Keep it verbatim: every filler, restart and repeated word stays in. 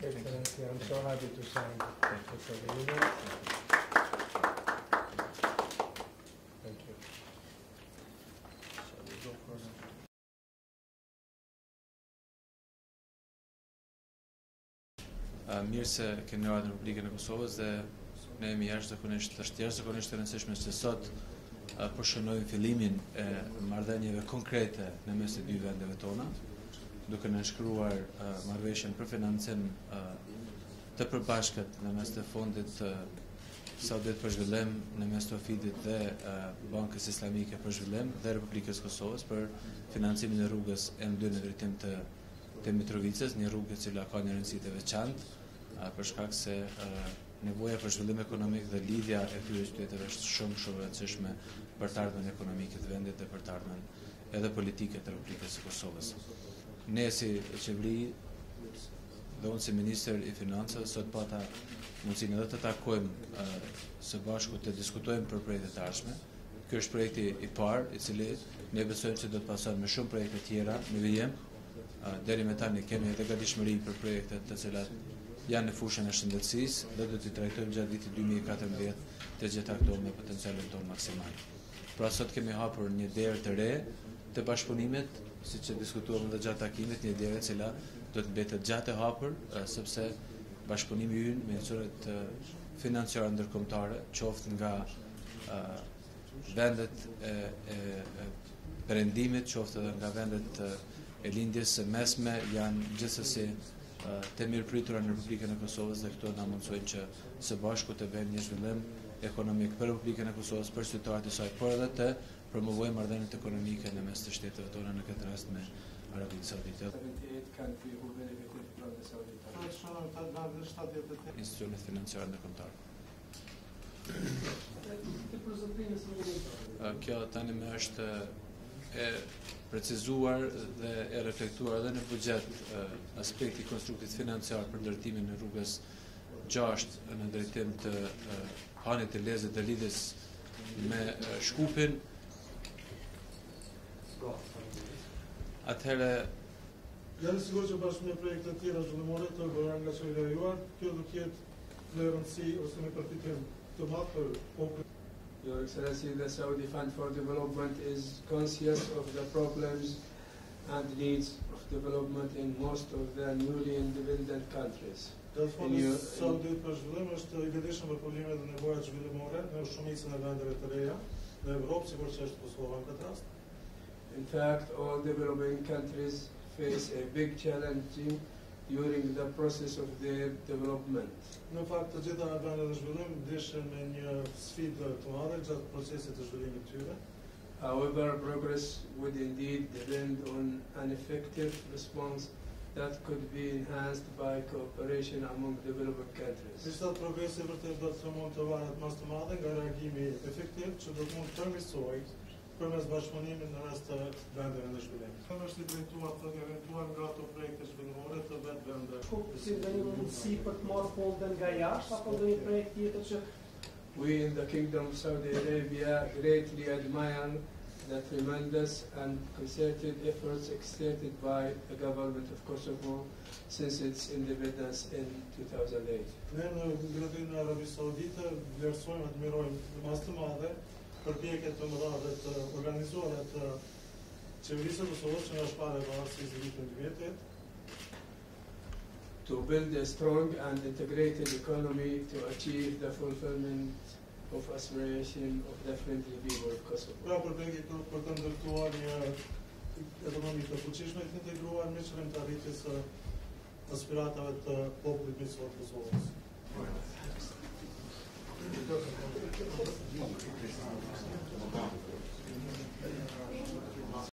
Excellency. I'm so happy to sign this agreement. Thank you. Shall we go first? Uh, mirë se keni ardhur në Republikën e Kosovës dhe ne jemi jashtëzakonisht është jashtëzakonisht e rëndësishme se sot uh, po shënojmë fillimin e marrëdhënieve konkrete në mes të dy vendeve tona, duke nënshkruar uh, marrëveshjen për financim uh, të përbashkët në mes të Fondit uh, Saudit për Zhvillim, në mes të Ofidit dhe uh, Bankës Islamike për Zhvillim dhe Republikës Kosovës për financimin e rrugës M dy në drejtim të të Mitrovicës, një rrugë e cila ka një rëndësi të veçantë uh, për shkak se uh, nevoja për zhvillim ekonomik dhe lidhja e këtyre qyteteve është shumë shumë e rëndësishme për të ardhmen ekonomike të vendit dhe për të ardhmen edhe politike të Republikës së Kosovës. Ne si qeveri dhe unë si ministër i financave sot pata mundësinë edhe të takojmë uh, së bashku të diskutojmë për projektet e ardhshme. Ky është projekti i parë, i cili ne besojmë se do të pason me shumë projekte tjera në vijim. Uh, deri me tani kemi edhe gatishmëri për projekte të cilat janë në fushën e shëndetësisë dhe do t'i trajtojmë gjatë vitit dy mijë e katërmbëdhjetë të gjitha këto me potencialin tonë maksimal. Pra sot kemi hapur një derë të re të bashkëpunimit, siç e diskutuam edhe gjatë takimit, një derë e cila do të mbetet gjatë e hapur, uh, sepse bashkëpunimi ynë me institucionet uh, financiare ndërkombëtare, qoftë nga uh, vendet e, e, e perëndimit, qoftë edhe nga vendet uh, e lindjes së mesme janë gjithsesi uh, të mirëpritura në Republikën e Kosovës dhe këto na mundsojnë që së bashku të bëjmë një zhvillim ekonomik për Republikën e Kosovës, për qytetarët e saj, por edhe të promovojmë marrëdhëniet ekonomike në mes të shteteve tona, në këtë rast me Arabinë Saudite. Institucionet financiare ndërkombëtare. Uh, kjo tani më është e precizuar dhe e reflektuar edhe në buxhet uh, aspekti konstruktit financiar për ndërtimin e rrugës gjashtë në drejtim të uh, Hanit të Lezit dhe lidhjes me uh, Shkupin. Atëherë janë sigurt që bashkë me projekte të tjera zhvillimore të bëra nga qeveria juaj, kjo do të jetë në rëndësi ose në përfitim të madh për popullin. Your Excellency, the Saudi Fund for Development is conscious of the problems and needs of development in most of the newly independent countries. Fondi Saudit për Zhvillim është i vetëdijshëm për problemet dhe nevojat zhvillimore në shumicën e vendeve të reja në Evropë, sikur që është Kosova në këtë rast. In fact, all developing countries face a big challenge during the process of their development. Në fakt, të gjitha vendet e zhvillim ndeshin me një sfidë të madhe gjatë procesit të zhvillimit të tyre. However, progress would indeed depend on an effective response that could be enhanced by cooperation among developing countries. Megjithatë, progresi vërtet do të mund të varet më së madhe nga reagimi efektiv që do të mund të përmirësohet përmes bashkëpunimit në mes të vendeve në zhvillim. Kam është i drejtuar të eventual nga ato projekte zhvillimore të vetë vende. Si dhe një mundësi për të marrë fondën nga jashtë apo ndonjë projekt tjetër që We in the Kingdom of Saudi Arabia greatly admire the tremendous and concerted efforts exerted by the government of Kosovo since its independence in two thousand eight. Ne në Mbretërinë e Arabisë Saudite vlerësojmë, admirojmë mas të madhe përpjekjet të mëdha dhe të organizuara të qeverisë së Kosovës që nga shpara e pavarësisë në vitin dy mijë e tetë. To build a strong and integrated economy to achieve the fulfillment of aspiration of the friendly people of Kosovo. Pra përpjekje për të ndërtuar një ekonomi të fuqishme të integruar me qëllim të arritjes së aspiratave të popullit miqësor të Kosovës. Thank you.